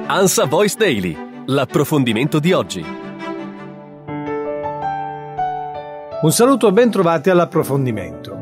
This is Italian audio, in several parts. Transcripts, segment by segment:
ANSA Voice Daily, l'approfondimento di oggi. Un saluto e ben trovati all'approfondimento.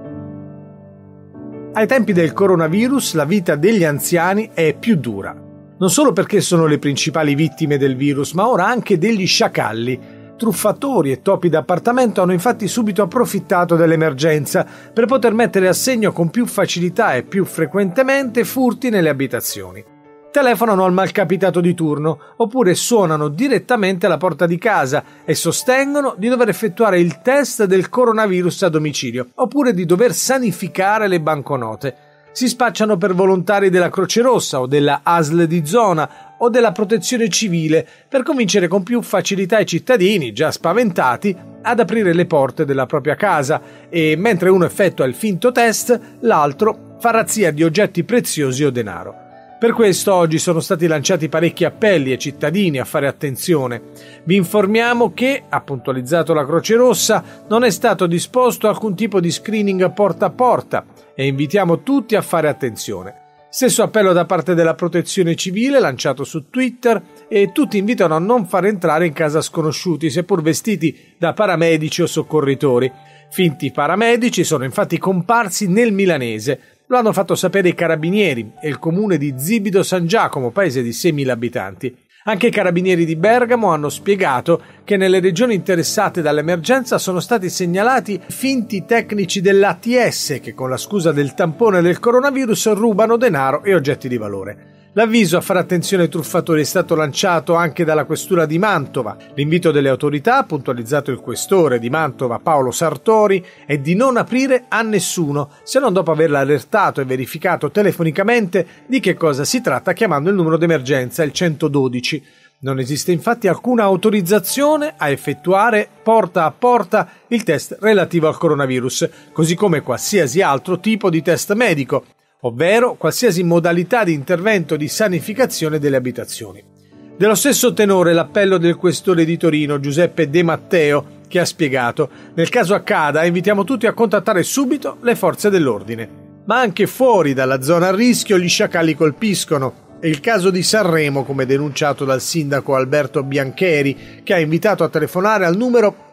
Ai tempi del coronavirus la vita degli anziani è più dura. Non solo perché sono le principali vittime del virus, ma ora anche degli sciacalli. Truffatori e topi d'appartamento hanno infatti subito approfittato dell'emergenza per poter mettere a segno con più facilità e più frequentemente furti nelle abitazioni. Telefonano al malcapitato di turno oppure suonano direttamente alla porta di casa e sostengono di dover effettuare il test del coronavirus a domicilio oppure di dover sanificare le banconote. Si spacciano per volontari della Croce Rossa o della ASL di zona o della Protezione Civile per convincere con più facilità i cittadini, già spaventati, ad aprire le porte della propria casa e, mentre uno effettua il finto test, l'altro fa razzia di oggetti preziosi o denaro. Per questo oggi sono stati lanciati parecchi appelli ai cittadini a fare attenzione. Vi informiamo che, ha puntualizzato la Croce Rossa, non è stato disposto alcun tipo di screening porta a porta e invitiamo tutti a fare attenzione. Stesso appello da parte della Protezione Civile lanciato su Twitter e tutti invitano a non far entrare in casa sconosciuti, seppur vestiti da paramedici o soccorritori. Finti paramedici sono infatti comparsi nel milanese. Lo hanno fatto sapere i carabinieri e il comune di Zibido San Giacomo, paese di 6.000 abitanti. Anche i carabinieri di Bergamo hanno spiegato che nelle regioni interessate dall'emergenza sono stati segnalati finti tecnici dell'ATS che con la scusa del tampone del coronavirus rubano denaro e oggetti di valore. L'avviso a fare attenzione ai truffatori è stato lanciato anche dalla questura di Mantova. L'invito delle autorità, puntualizzato il questore di Mantova Paolo Sartori, è di non aprire a nessuno, se non dopo averla allertato e verificato telefonicamente di che cosa si tratta chiamando il numero d'emergenza, il 112. Non esiste infatti alcuna autorizzazione a effettuare porta a porta il test relativo al coronavirus, così come qualsiasi altro tipo di test medico, ovvero qualsiasi modalità di intervento di sanificazione delle abitazioni. Dello stesso tenore l'appello del questore di Torino, Giuseppe De Matteo, che ha spiegato: nel caso accada, invitiamo tutti a contattare subito le forze dell'ordine. Ma anche fuori dalla zona a rischio gli sciacalli colpiscono. È il caso di Sanremo, come denunciato dal sindaco Alberto Biancheri, che ha invitato a telefonare al numero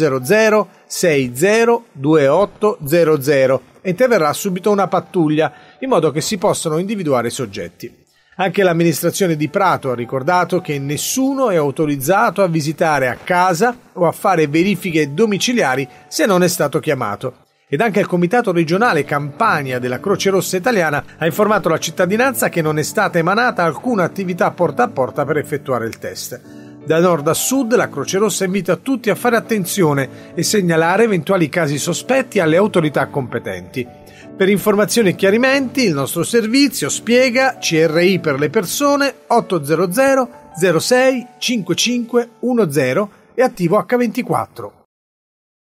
800 60 2800 e interverrà subito una pattuglia, in modo che si possano individuare i soggetti. Anche l'amministrazione di Prato ha ricordato che nessuno è autorizzato a visitare a casa o a fare verifiche domiciliari se non è stato chiamato. Ed anche il Comitato regionale Campania della Croce Rossa Italiana ha informato la cittadinanza che non è stata emanata alcuna attività porta a porta per effettuare il test. Da nord a sud la Croce Rossa invita tutti a fare attenzione e segnalare eventuali casi sospetti alle autorità competenti. Per informazioni e chiarimenti il nostro servizio spiega CRI per le persone 800 06 5510 e attivo H24.